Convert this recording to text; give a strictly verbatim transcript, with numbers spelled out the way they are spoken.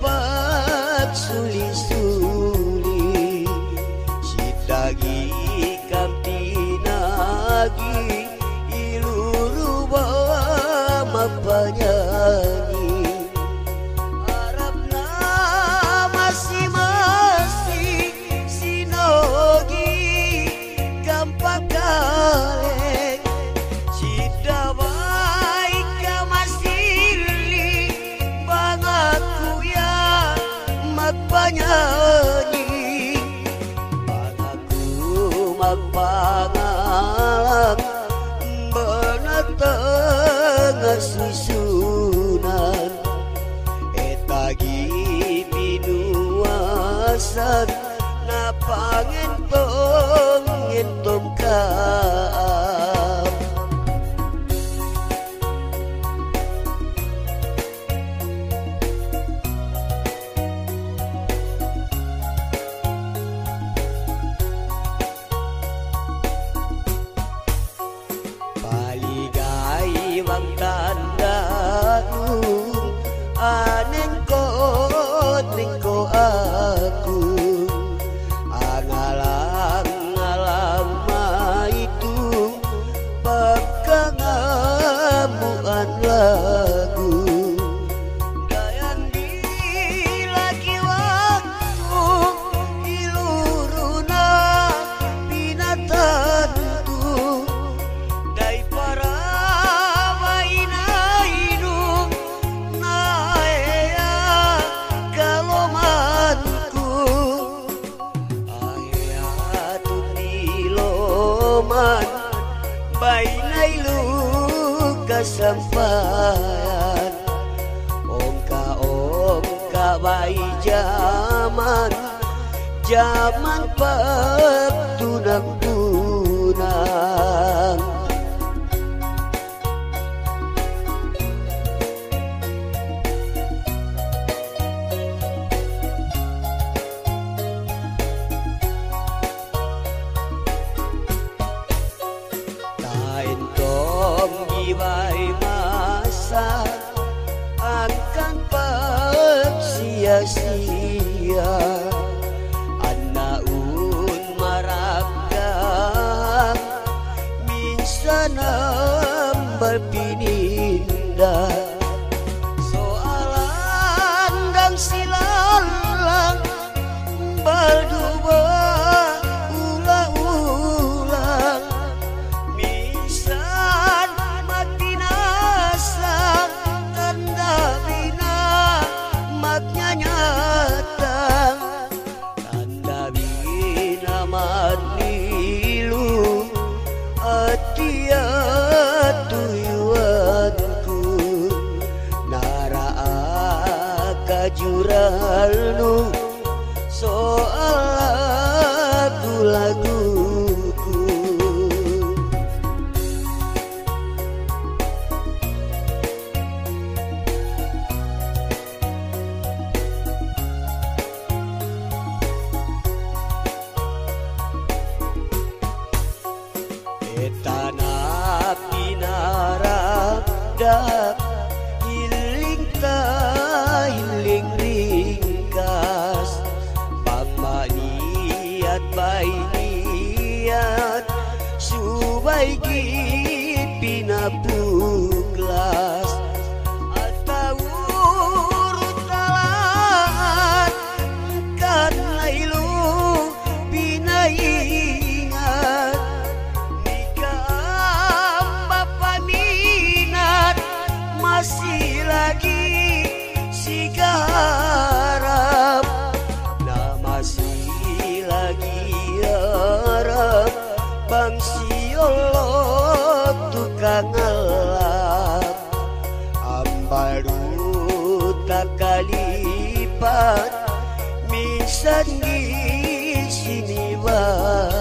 pagsuli-suli sitagi kampinagi iluru mapanyanyi harapna masing-masing sinogi gampang kale sidawai kamasili bangaku ya magpanyanyi bangaku magpangalang tengah susunan etagi binuasan na pangentong ngentong kaam bang tandaku aneng ko nengko aku angalang-alang itu pagkangamuan lagu dayan di lagi waktu iluruna binatantu dai para bainay luka sampayan ongka-ongka bay jaman jaman pagtunang-tunang Ibay masa akan pagsia-sia anaun maragam minsan ambal pininda soalan dan silalang balduba ulang-ulang minsan nyata tanda bina manilu atia tuyuanku naraa kajuralnu soal lagu-laguku tanah pinaragdak hiling ta hiling ringkas pagmaniat bay niat subay gid pinapuglas atau urutalan kan lailu pinaingat masih lagi si garap na masih lagi harap bang siolot tukang ngelap ambaru tak kalipat minsan di sini bah